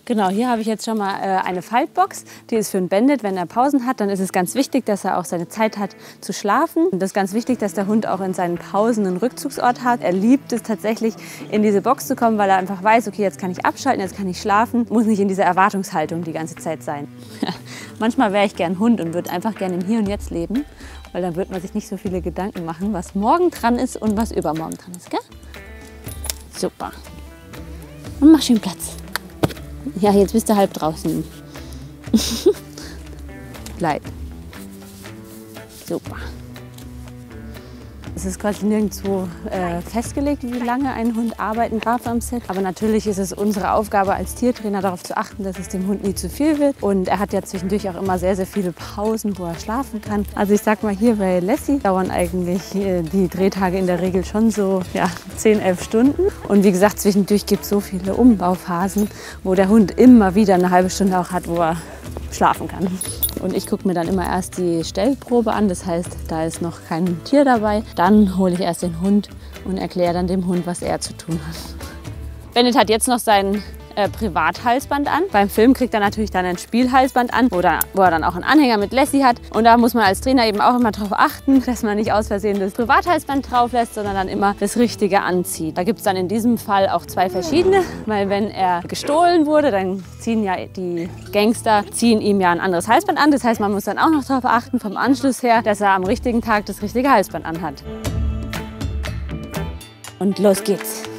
Genau, hier habe ich jetzt schon mal eine Faltbox. Die ist für ein Bandit, wenn er Pausen hat. Dann ist es ganz wichtig, dass er auch seine Zeit hat zu schlafen. Und das ist ganz wichtig, dass der Hund auch in seinen Pausen einen Rückzugsort hat. Er liebt es tatsächlich, in diese Box zu kommen, weil er einfach weiß, okay, jetzt kann ich abschalten, jetzt kann ich schlafen. Muss nicht in dieser Erwartungshaltung die ganze Zeit sein. Manchmal wäre ich gern Hund und würde einfach gerne im Hier und Jetzt leben. Weil dann würde man sich nicht so viele Gedanken machen, was morgen dran ist und was übermorgen dran ist. Gell? Super. Und mach schön Platz. Ja, jetzt bist du halb draußen. Bleib. Super. Es ist quasi nirgendwo festgelegt, wie lange ein Hund arbeiten darf am Set. Aber natürlich ist es unsere Aufgabe als Tiertrainer, darauf zu achten, dass es dem Hund nie zu viel wird. Und er hat ja zwischendurch auch immer sehr, sehr viele Pausen, wo er schlafen kann. Also ich sag mal, hier bei Lassie dauern eigentlich die Drehtage in der Regel schon so 10, 11 Stunden. Und wie gesagt, zwischendurch gibt es so viele Umbauphasen, wo der Hund immer wieder eine halbe Stunde auch hat, wo er schlafen kann. Und ich gucke mir dann immer erst die Stellprobe an, das heißt, da ist noch kein Tier dabei. Dann hole ich erst den Hund und erkläre dann dem Hund, was er zu tun hat. Bennett hat jetzt noch sein Privathalsband an. Beim Film kriegt er natürlich dann ein Spielhalsband an, wo er dann auch einen Anhänger mit Lassie hat. Und da muss man als Trainer eben auch immer darauf achten, dass man nicht aus Versehen das Privathalsband drauf lässt, sondern dann immer das Richtige anzieht. Da gibt es dann in diesem Fall auch zwei verschiedene, weil wenn er gestohlen wurde, dann ziehen ja die Gangster ihm ja ein anderes Halsband an. Das heißt, man muss dann auch noch darauf achten, vom Anschluss her, dass er am richtigen Tag das richtige Halsband anhat. Und los geht's.